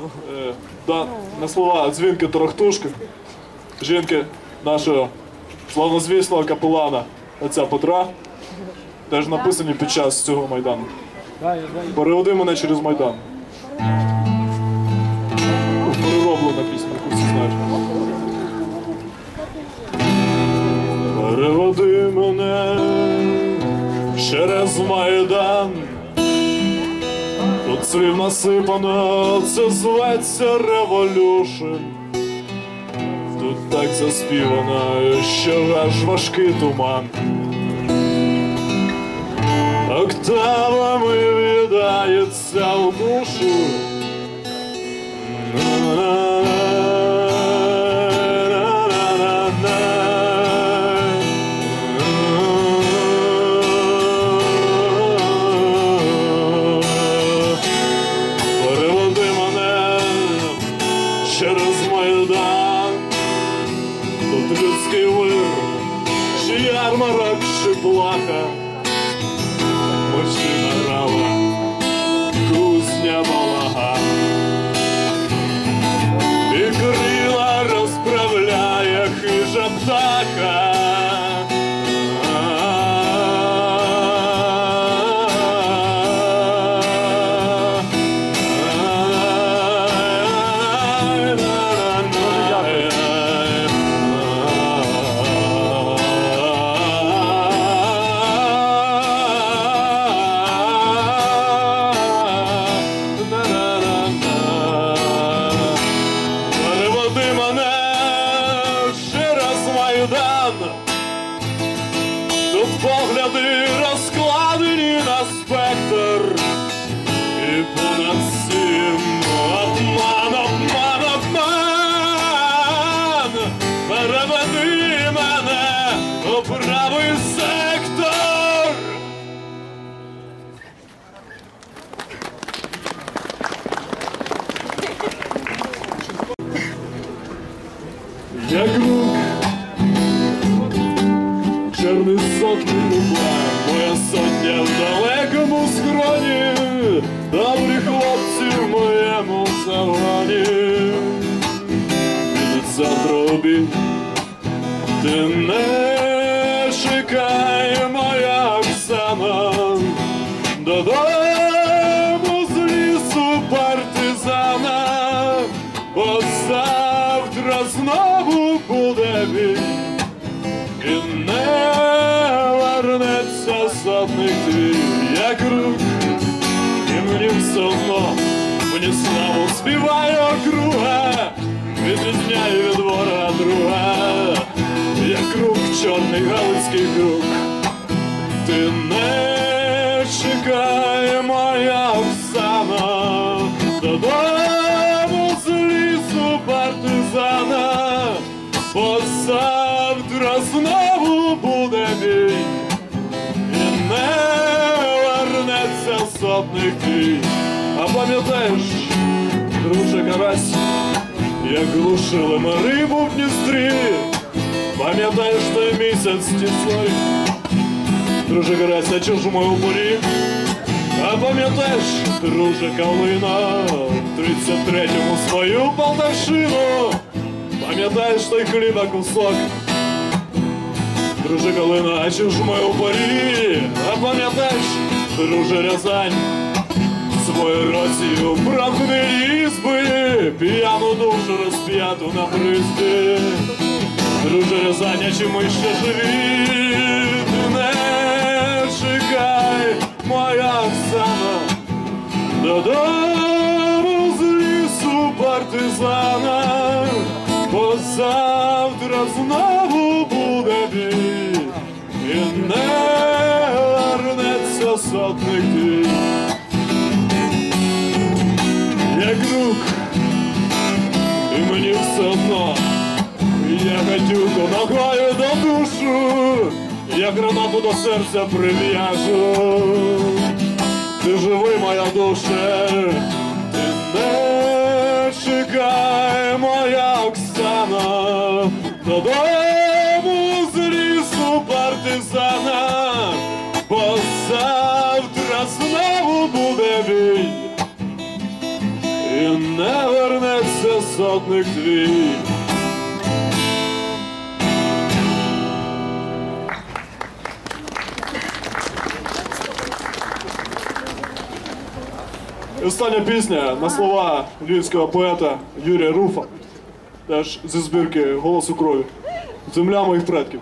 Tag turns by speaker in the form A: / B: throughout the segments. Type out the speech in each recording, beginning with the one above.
A: на слова дзвінки торохтушки жінки нашого славнозвісного капелана отця Петра, теж написані під час цього Майдану. Переведи мене через Майдан. Перероблена пісня, яку всі знають. Переведи мене через Майдан. Тут слів насипано, це зветься революшн. Тут так заспівано, що аж важкий туман. Октавами в'їдається в душу. Переведи мене через Майдан. Тут людський вир, чи ярмарок, чи плаха. Мужчина грала, кузня балага. І крила розправляє хижа птаха. Тут погляди розкладені на спектр, і понад всім обман, обман, обман. Переведи мене у правий сектор. Як рук чорний сотний лука, моя сотня в далекому схроні, добрі хлопці в моєму загоні. Підуть завтра обід, ти не чекай, моя Оксана, додому з лісу партизана, бо завтра знову буде бій. І не вернеться сотник твій, як рук, і мені все одно, мені славу співає округа, відрізняє від ворога друга, як рук, чорний галицький круг. Ти не чекай, моя Оксана, додому з лісу партизана, бо завтра знову буде бій, і не вернеться сотник твій. А пам'ятаєш, друже Карась, як глушили ми рибу в Дністрі? Пам'ятаєш той місяць тісний, друже Карась, а чого ж ми у порі? А пам'ятаєш, друже Калина, в 33-му свою Полтавщину? Пам'ятаєш той хліба кусок, друже Калина, а чи ж ми у порі? А пам'ятаєш, друже Рязань, свою Росію прагне ізби, п'яну душу розп'яту на призбі. Друже Рязань, а чи ми ще живі? Ти не чекай, моя Оксана, додому з лісу партизана, бо завтра знову буде бій, і не вернеться сотник твій. Як рук, і мені все одно, я гадюку ногою до душу, я гранату до серця прив'яжу. Ти живи, моя душа, ти не чекай, моя Оксана, додому з лісу партизана, бо завтра знову буде бій, і не вернеться сотник твій. І остання пісня на слова львівського поета Юрія Руфа, теж зі збірки «Голос у крові». Земля моїх предків.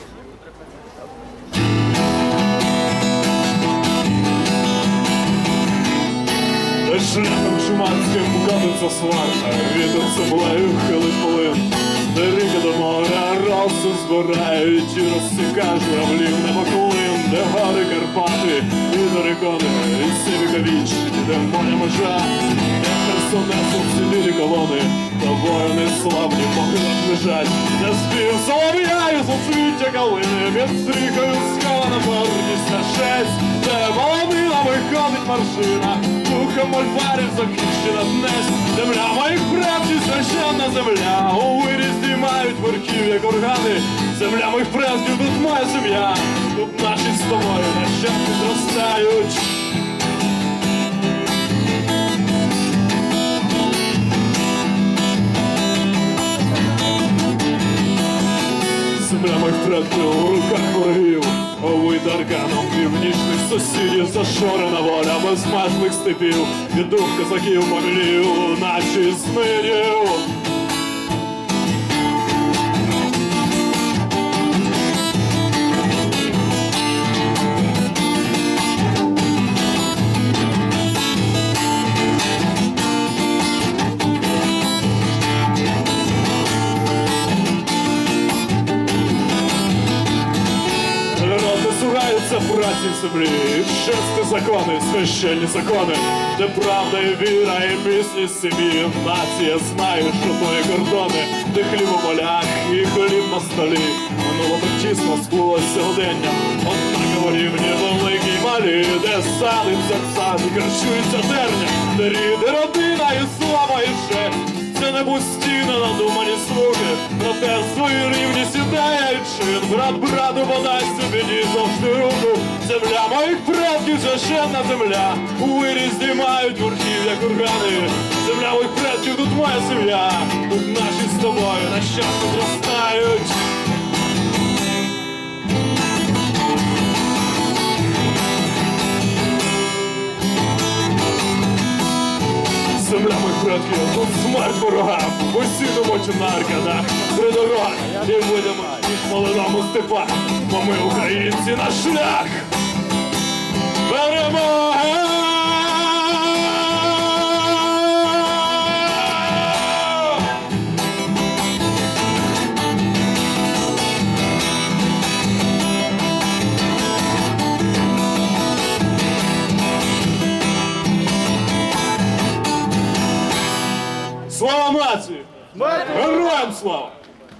A: Та шляхом чуманським катиться сварка, вітер землею хилить полин. Де ріки до моря роси збирають і розсікають журавлів небоклин. Де гори Карпати і дорікони, і сивіка віч, де моя межа, де Херсонесу цілілі колони, та воїни славні похилах лежать. Де спів солов'я і соцвіття калини, під стріхою схована гордість на честь, де волонина виходить маршина, духом мольфарів захищена днесь. Земля моїх предків, священна земля, у вирізді мають верхів'я кургани. Земля моїх предків, тут моя сім'я, тут наші з тобою нащадки зростають. Земля моїх предків у руках ворогів, овид арканом північних сусідів, зашорена воля безмежних степів, від дух козаків помілів, наче з мирів. Праці землі, чесні закони, священні закони, де правда і віра, і пісність сім'ї. Нація знає, що то є кордони, де хліб у полях і хліб на столі. Минуло так тісно сплулось сьогодення, однаково рівні великі й малі, де садиться сад і харчується терня, де рід і родина, і слава, і честь. Це не пусті надумані слухи, проте свою рівність ідея і чин. Брат брату подасть собі ні завжди руку. Земля моїх предків, священна земля, у вирізді мають верхів'я кургани. Земля моїх предків, тут моя сім'я, тут наші з тобою нащадки зростають. Земля моїх предків, тут смерть ворогам, посідемо чи на аркадах, при дорогах і вийдемо із молодому степа, бо ми, українці, наш шлях перемоги! Слава нації! Героям слава!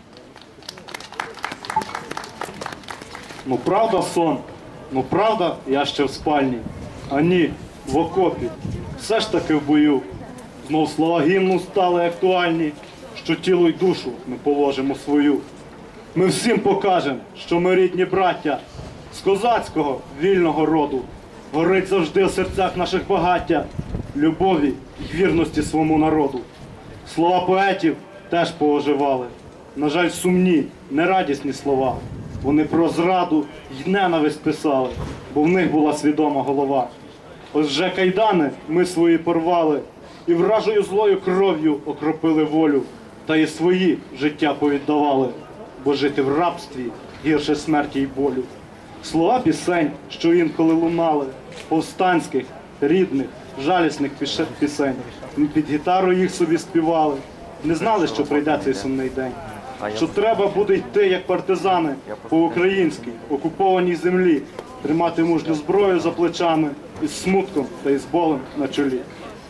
B: Ну правда сон, ну правда я ще в спальні, а ні, в окопі, все ж таки в бою. Знов слова гімну стали актуальні, що тіло й душу ми положимо свою. Ми всім покажемо, що ми рідні браття, з козацького вільного роду. Горить завжди у серцях наших багаття, любові й вірності своєму народу. Слова поетів теж пооживали. На жаль, сумні, нерадісні слова. Вони про зраду й ненависть писали, бо в них була свідома голова. Ось вже кайдани ми свої порвали, і вражою злою кров'ю окропили волю, та і свої життя повіддавали, бо жити в рабстві гірше смерті й болю. Слова пісень, що інколи лунали, повстанських, рідних, жалісних пісень. Ми під гітару їх собі співали, не знали, що прийде цей сумний день. Що треба буде йти, як партизани, по українській, окупованій землі, тримати мужню зброю за плечами, із смутком та із болем на чолі.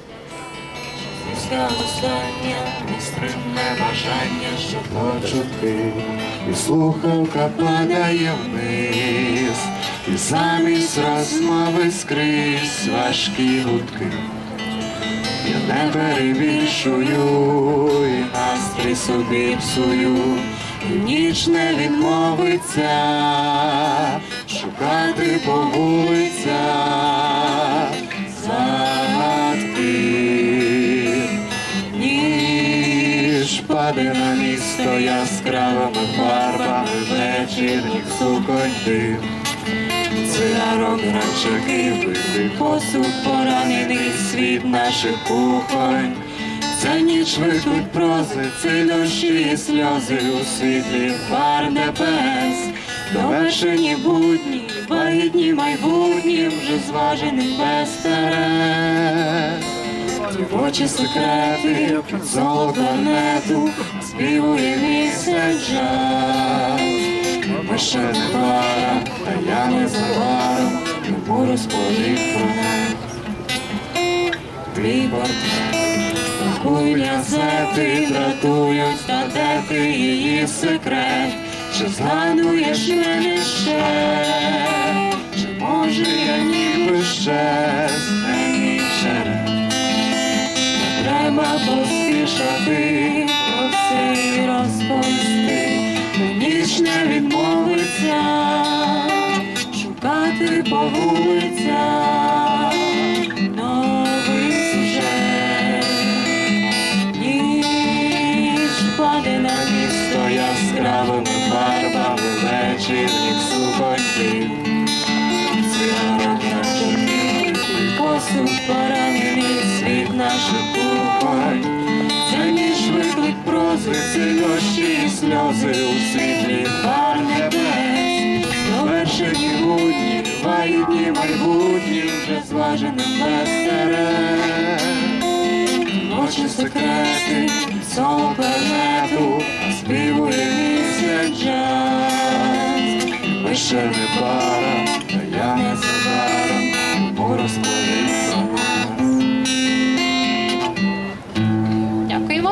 C: Останнє нестримне бажання, щоб почути, і слухавка падає вниз, і замість розмови скрізь важкі гудки. Я не перебільшую, і настрій собі псую, і ніч не відмовиться шукати по вулицях загадки. місто яскравими фарбами вечірніх суконь дим. Цигарок, гранчаки, битий посуд, поранений світ наших кухонь. Це ніч виклик прози, це дощі і сльози у світлі фар небес. Довершені будні, вагітні майбутні, вже зважені без терез. Дівочі секрети, під золо кларнету, співує місяць джаз. Ми ще не пара, та я незабаром йому розповів про нас. Твій портрет, рахуй газети, дратують, та де ти її секрет? Чи згадуєш мене ще? Чи може я ніби ще знемій черед? Не треба поспішати, про все й розповісти. Ніч не відмовиться шукати по вулицях новий сюжет. Ніч паде на місто яскравими фарбами вечірніх суконь. Цигарок на чорний посуд, поранений світ наших кухонь. Це ніж виклик прози, це дощі і сльози у світлі фар небес. Довершені будні, вагітні майбутні, вже зважені без терез. Ночі секрети, соло кларнету, співує місяць джаз. Ми ще не пара, та я незабаром йому розповім про нас.
D: Дякуємо.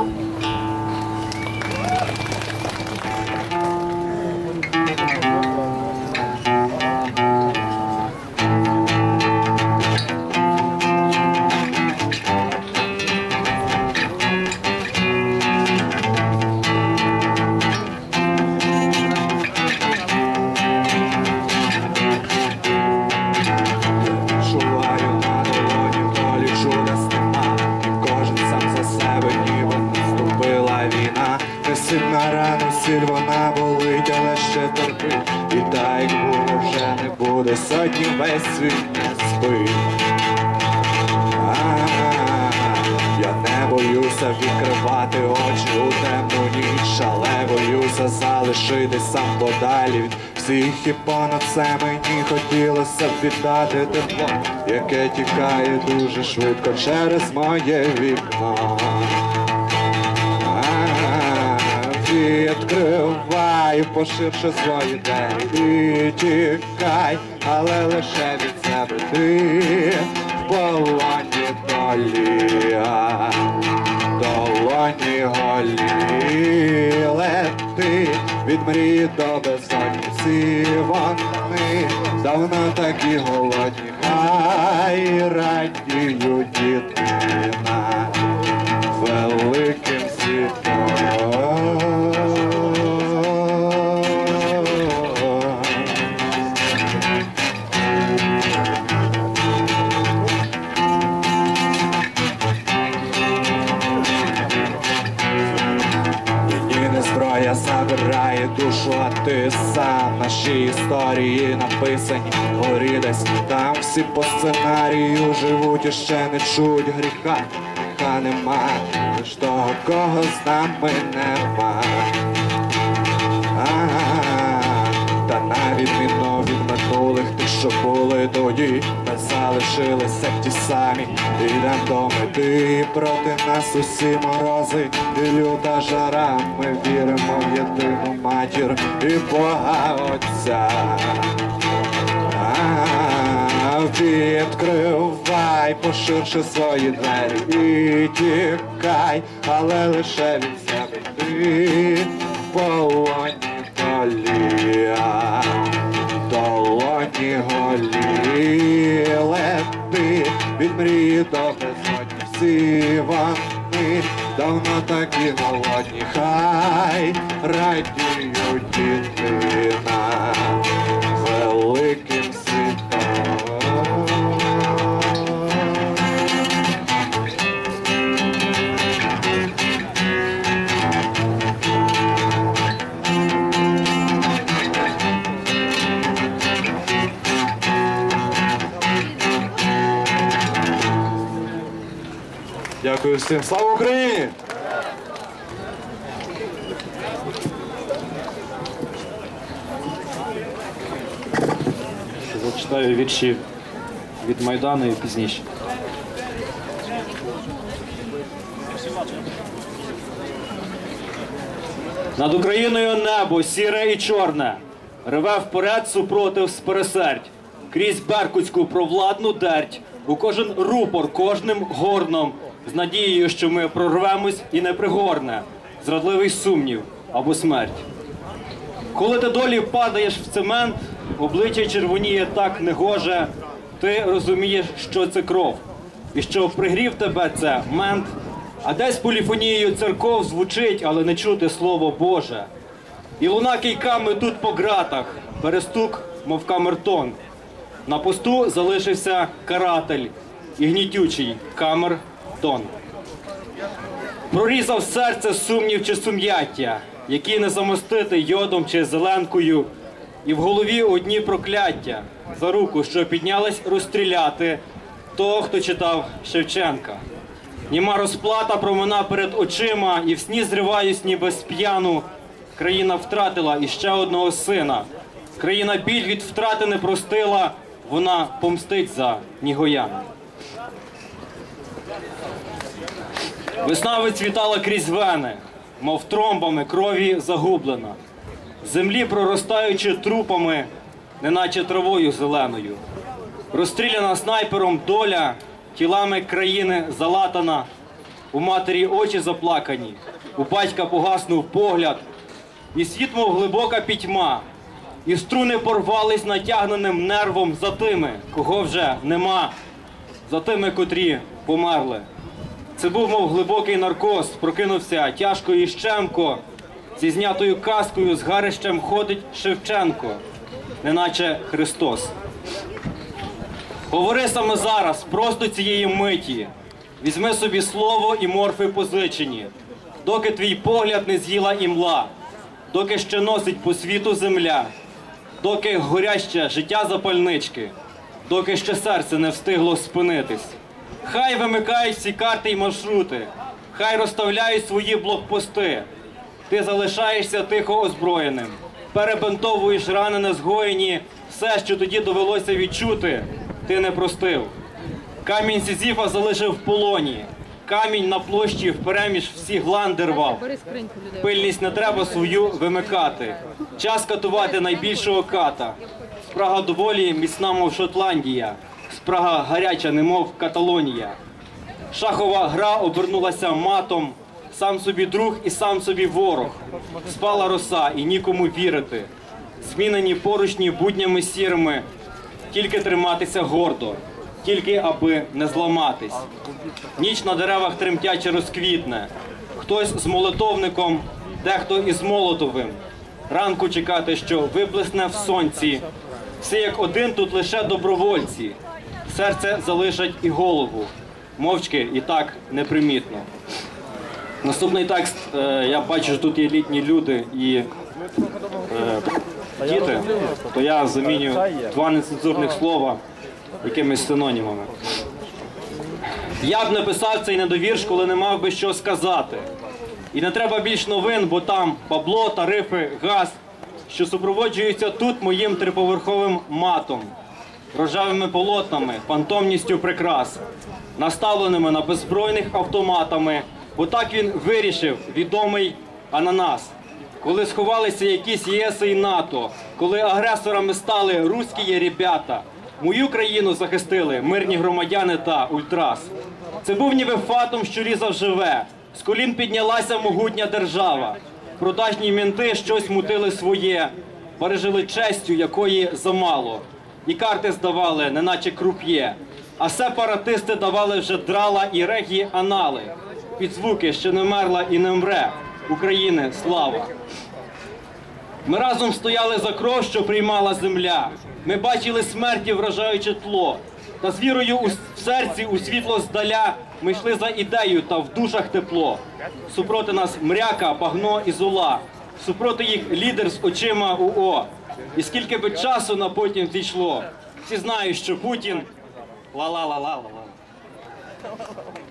C: На рану сіль вона болить, але ще терпить. І та як було вже не буде, сотні весь світ не спить. Я не боюся відкривати очі у темну ніч, але боюся залишитись сам подалі від всіх, і понад це мені хотілося б віддати тепло, яке тікає дуже швидко через моє вікно. Відкривай поширше свої двері і тікай, але лише від себе ти в полоні долі, долоні голі. Лети від мрії до безодні, всі вони давно такі голодні, хай радіють дитина великим світом. Зброя забирає душу, а ти сам. Наші історії написані горі десь там. Всі по сценарію живуть і ще не чують гріха. Гріха нема, лиш того, кого з нами нема. Та на відміну від минулих тих, що були тоді, ми залишилися ті самі. Ідем до мети, проти нас усі морози і люта жара. Ми віримо в єдину матір і Бога Отця. Відкривай поширше свої двері і тікай, але лише від себе ти в полоні долі, долоні голі. Лети від мрії до безодні, всі вони давно такі голодні, хай радіють дитина великим світом. Дякую всім. Слава Україні!
A: Зачитаю вірші від Майдану і пізніше. Над Україною небо сіре і чорне, реве вперед супротив з пересердь, крізь беркутську провладну дерть, у кожен рупор, кожним горном, з надією, що ми прорвемось і не пригорне, зрадливий сумнів або смерть. Коли ти долі падаєш в цемент, обличчя червоніє так негоже, ти розумієш, що це кров, і що пригрів тебе це мент, а десь поліфонією церков звучить, але не чути слово Боже. І луна кийками тут по ґратах, перестук, мов камертон. На посту залишився каратель і гнітючий камертон. Прорізав серце сумнів чи сум'яття, які не замостити йодом чи зеленкою, і в голові одні прокляття за руку, що піднялась розстріляти того, хто читав Шевченка. Німа розплата промина перед очима, і в сні зриваюсь ніби з п'яну. Країна втратила іще одного сина. Країна біль від втрати не простила, вона помстить за Нігоян. Весна вицвітала крізь вени, мов тромбами крові загублена. Землі проростаючи трупами, неначе травою зеленою. Розстріляна снайпером доля, тілами країни залатана. У матері очі заплакані, у батька погаснув погляд. І світ, мов глибока пітьма, і струни порвались натягненим нервом за тими, кого вже нема, за тими, котрі померли. Це був, мов глибокий наркоз, прокинувся тяжко і щемко, зі знятою каскою з гарищем ходить Шевченко, неначе Христос. Говори саме зараз, просто цієї миті, візьми собі слово і морфи позичені, доки твій погляд не з'їла імла, доки ще носить по світу земля, доки горяще життя запальнички, доки ще серце не встигло спинитись. Хай вимикають всі карти й маршрути, хай розставляють свої блокпости. Ти залишаєшся тихо озброєним, перебинтовуєш рани незгоєні, все, що тоді довелося відчути, ти не простив. Камінь Сізіфа залишив в полоні, камінь на площі впереміж всі гланди рвав. Пильність не треба свою вимикати, час катувати найбільшого ката. Спрага до волі міцна, мов Шотландія, спрага гаряча, немов Каталонія. Шахова гра обернулася матом, сам собі друг і сам собі ворог. Спала роса і нікому вірити, змінені поручні буднями сірими, тільки триматися гордо, тільки аби не зламатись. Ніч на деревах тремтяче розквітне, хтось з молитовником, дехто із молотовим. Ранку чекати, що виблисне в сонці. Всі як один тут лише добровольці. Серце залишать і голову, мовчки і так непримітно. Наступний текст, я бачу, що тут є літні люди і діти, то я заміню два нецензурних слова якимись синонімами. Я б не писав цей недовірш, коли не мав би що сказати. І не треба більш новин, бо там бабло, тарифи, газ, що супроводжуються тут моїм триповерховим матом, рожевими полотнами, фантомністю прикрас, наставленими на беззбройних автоматами, бо так він вирішив, відомий ананас. Коли сховалися якісь ЄС і НАТО, коли агресорами стали руські ребята, мою країну захистили мирні громадяни та ультрас. Це був ніби фатум, що різав живе, з колін піднялася могутня держава. Продажні мінти щось мутили своє, пережили честю, якої замало. І карти здавали, неначе круп'є, а сепаратисти давали вже драла і регі анали. Під звуки «Ще не мерла і не мре, України слава». Ми разом стояли за кров, що приймала земля. Ми бачили смерті, вражаючи тло. Та з вірою в серці, у світло здаля, ми йшли за ідею, та в душах тепло. Супроти нас мряка, багно і зола. Супроти їх лідер з очима УО. І скільки би часу на потім зійшло. Всі знають, що Путін ла-ла-ла-ла-ла-ла.